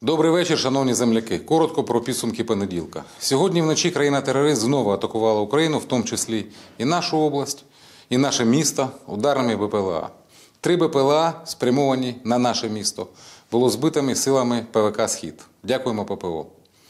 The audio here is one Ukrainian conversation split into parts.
Добрий вечір, шановні земляки. Коротко про підсумки понеділка. Сьогодні вночі країна-терорист знову атакувала Україну, в тому числі і нашу область, і наше місто ударними БПЛА. 3 БПЛА, спрямовані на наше місто, було збитими силами ПВК «Схід». Дякуємо ППО.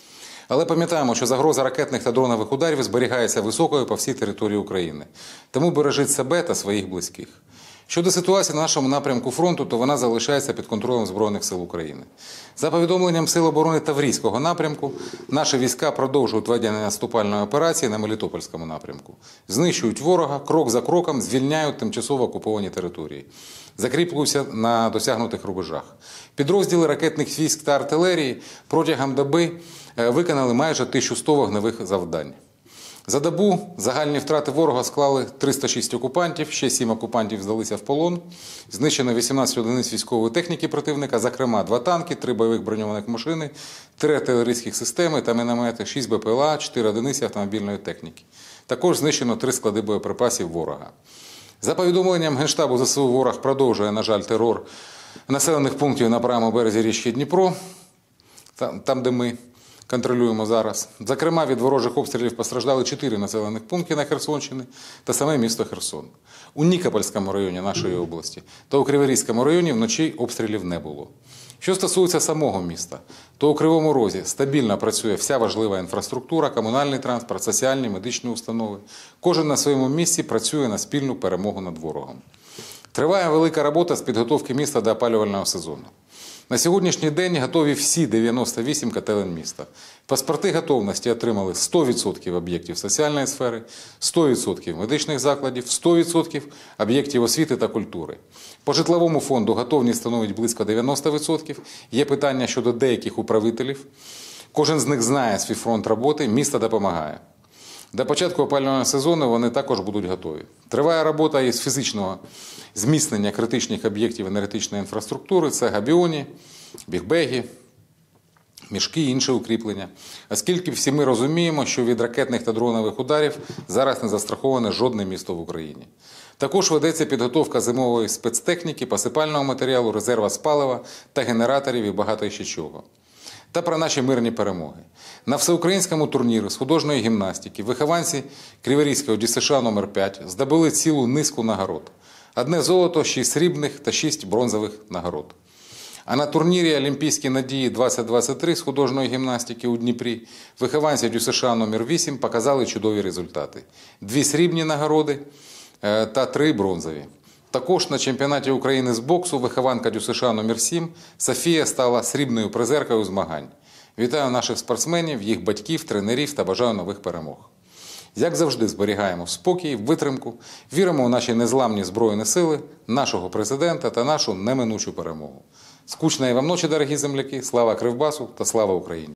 Але пам'ятаємо, що загроза ракетних та дронових ударів зберігається високою по всій території України. Тому бережіть себе та своїх близьких. Щодо ситуації на нашому напрямку фронту, то вона залишається під контролем Збройних сил України. За повідомленням Сил оборони Таврійського напрямку, наші війська продовжують ведення наступальної операції на Мелітопольському напрямку. Знищують ворога, крок за кроком звільняють тимчасово окуповані території. Закріплюються на досягнутих рубежах. Підрозділи ракетних військ та артилерії протягом доби виконали майже 1100 вогневих завдань. За добу загальні втрати ворога склали 306 окупантів, ще 7 окупантів здалися в полон. Знищено 18 одиниць військової техніки противника, зокрема 2 танки, 3 бойових броньованих машини, 3 артилерійських системи та міномети, 6 БПЛА, 4 одиниці автомобільної техніки. Також знищено 3 склади боєприпасів ворога. За повідомленням Генштабу ЗСУ, ворог продовжує, на жаль, терор населених пунктів на правому березі річки Дніпро, там де ми контролюємо зараз. Зокрема, від ворожих обстрілів постраждали 4 населених пункти на Херсонщині та саме місто Херсон. У Нікопольському районі нашої області та у Криворізькому районі вночі обстрілів не було. Що стосується самого міста, то у Кривому Розі стабільно працює вся важлива інфраструктура, комунальний транспорт, соціальні, медичні установи. Кожен на своєму місці працює на спільну перемогу над ворогом. Триває велика робота з підготовки міста до опалювального сезону. На сьогоднішній день готові всі 98 котелень міста. Паспорти готовності отримали 100% об'єктів соціальної сфери, 100% медичних закладів, 100% об'єктів освіти та культури. По житловому фонду готовність становить близько 90%. Є питання щодо деяких управителів. Кожен з них знає свій фронт роботи, місто допомагає. До початку опалювального сезону вони також будуть готові. Триває робота із фізичного зміцнення критичних об'єктів енергетичної інфраструктури. Це габіоні, бігбеги, мішки і інші укріплення. Оскільки всі ми розуміємо, що від ракетних та дронових ударів зараз не застраховане жодне місто в Україні. Також ведеться підготовка зимової спецтехніки, посипального матеріалу, резерва з палива та генераторів і багато ще чого. Та про наші мирні перемоги. На всеукраїнському турнірі з художньої гімнастики вихованці Криворізького ДЮСШ номер 5 здобули цілу низку нагород. 1 золото, 6 срібних та 6 бронзових нагород. А на турнірі Олімпійські надії 2023 з художньої гімнастики у Дніпрі вихованці ДЮСШ номер 8 показали чудові результати. 2 срібні нагороди та 3 бронзові. Також на чемпіонаті України з боксу вихованка ДЮСШ номер 7 Софія стала срібною призеркою змагань. Вітаю наших спортсменів, їх батьків, тренерів та бажаю нових перемог. Як завжди, зберігаємо спокій, витримку, віримо у наші незламні Збройні сили, нашого президента та нашу неминучу перемогу. Скучної вам ночі, дорогі земляки, слава Кривбасу та слава Україні!